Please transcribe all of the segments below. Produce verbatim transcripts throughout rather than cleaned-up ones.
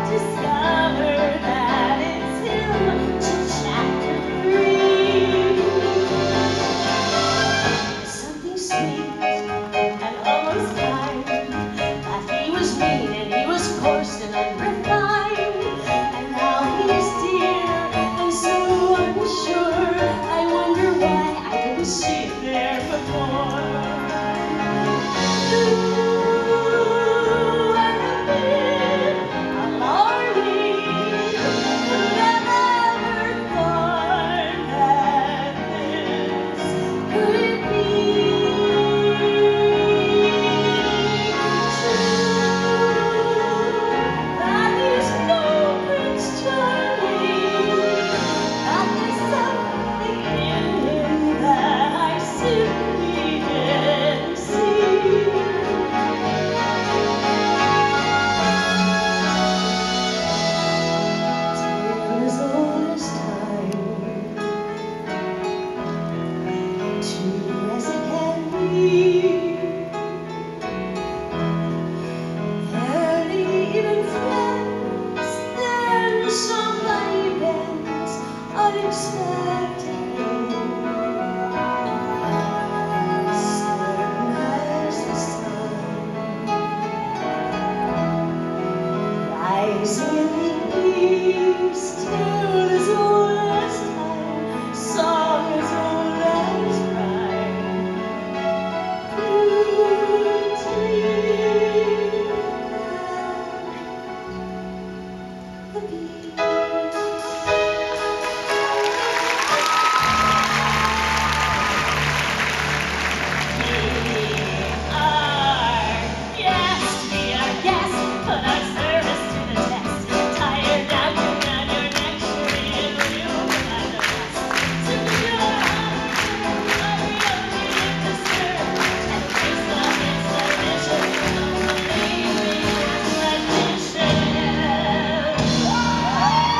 discover that it's him to chapter three. Something sweet and almost kind, that he was mean and he was coarse and unrefined, and now he's dear and so unsure. I wonder why I didn't see it there before. Ooh, and a bit alarming. Never thought that this could be true. That he's no Prince Charming. That there's something in him that I simply didn't see. Tale as old as time, true as it can be. Barely even friends, then somebody bends unexpectedly. Certain as the sun, rising in the east, tale as old as time, song as old as rhyme. Beauty and the Beast. Yes, we are guests, put our service to the test. Tired now, you down your neck, real you and the rest. To your heart, we only live to serve, and taste of its delicious, believe me, that's tradition.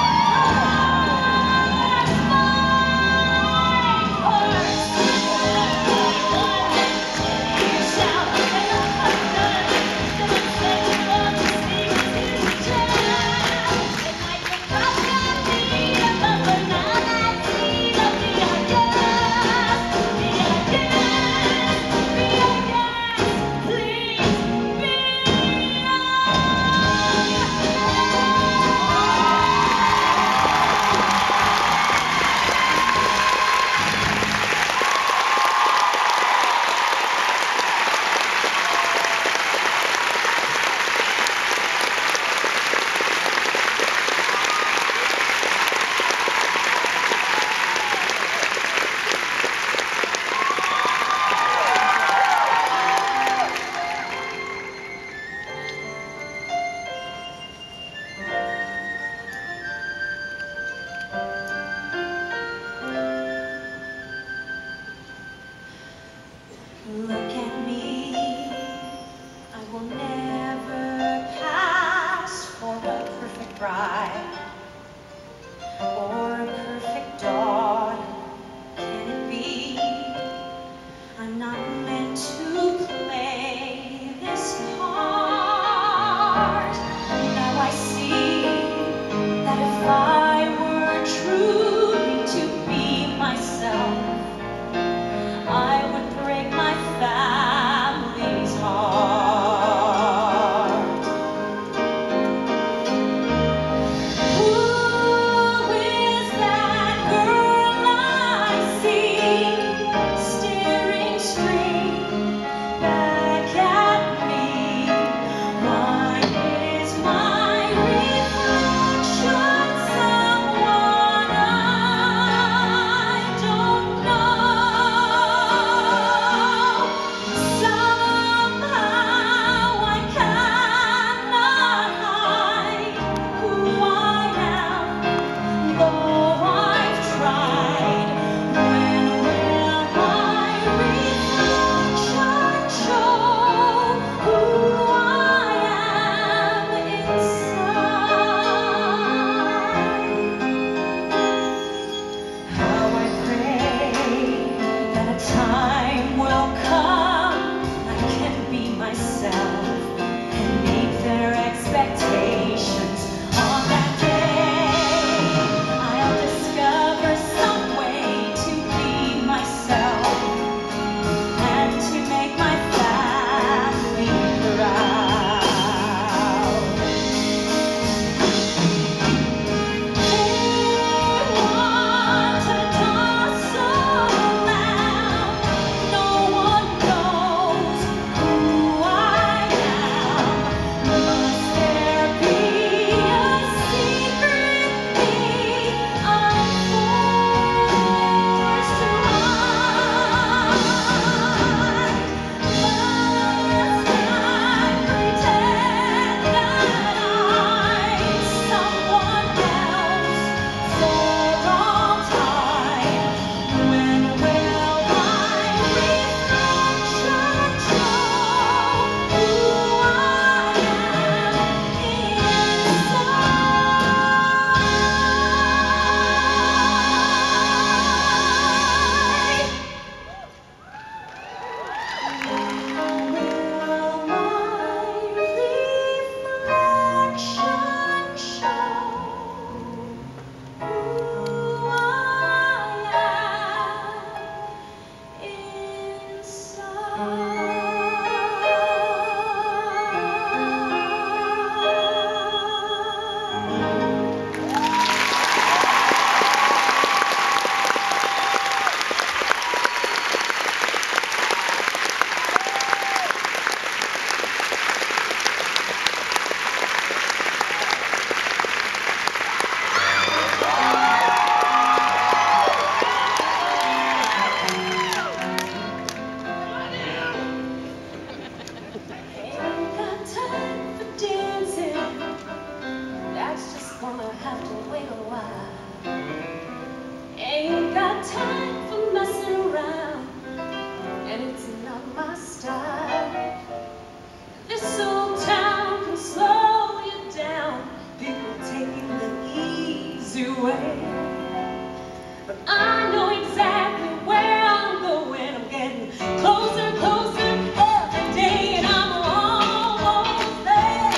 have to wait a while. Ain't got time for messing around, and it's not my style. This old town can slow you down, people taking the easy way. But I know exactly where I'm going. I'm getting closer, closer every day, and I'm almost there.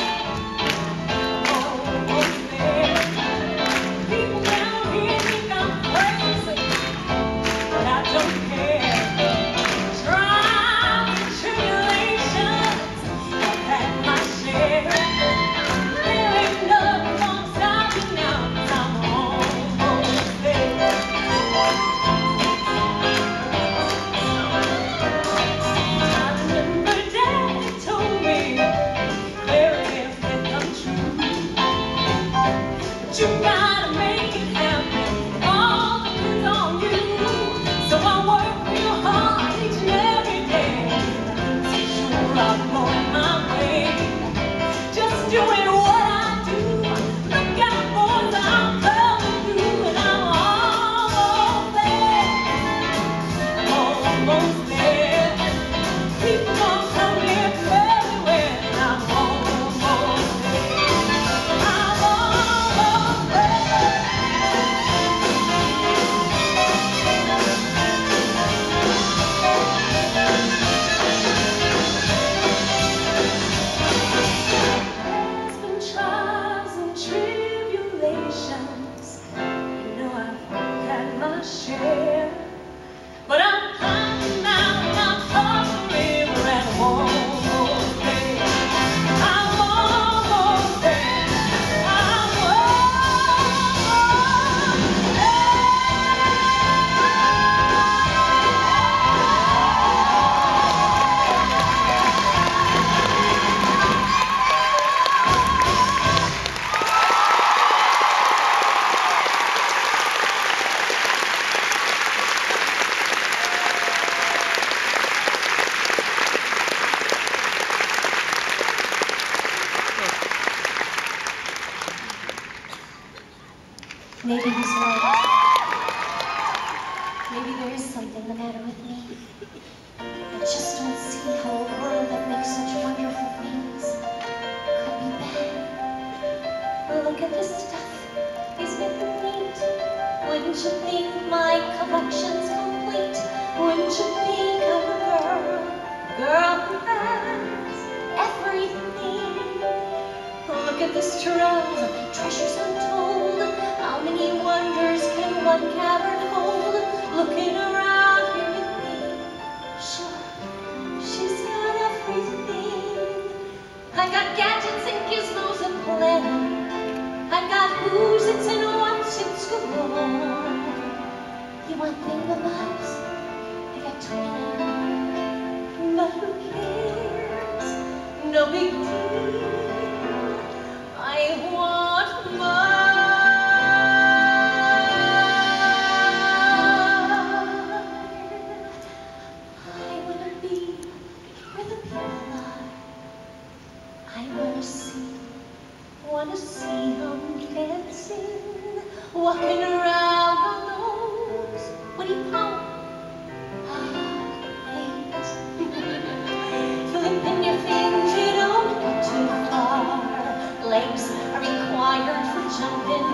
Almost there. People down here think I'm crazy, but I don't care. Trials and tribulations, I've had my share. There ain't nothing gonna stop me now, 'cause I'm almost there. I remember Daddy told me fairy tales can come true, but you gotta make it happen. All depends on you. So I work real hard each and every day. So sure I'm going my way, just doing what I do. Look out, boys, I'm coming through, and I'm almost there. Almost there. People gonna come here from everywhere, and I'm almost there. I'm almost there. There's been trials and tribulations, you know I've had my share. But I'm climbing mountains, I'm crossing rivers, and I'm almost there. I'm almost there. I'm almost Maybe he's right. Maybe there is something the matter with me. I just don't see how a world that makes such wonderful things could be bad. Look at this stuff. He's making neat. Wouldn't you think my collection's complete? Wouldn't you think I'm a girl? Girl who has everything. Look at this trove of treasures untold. How many wonders can one cavern hold? Looking around here you think, sure, she's got everything. I got gadgets and gizmos aplenty. I got who's it's and what's it's galore. You want thingamabobs? I got twenty. But who cares? No big deal. I want more. I wanna be where the people are. I wanna see, wanna see them dancing, walking around on those, what do you call them? Things. Flipping your fins, you don't go too far. Legs are required for jumping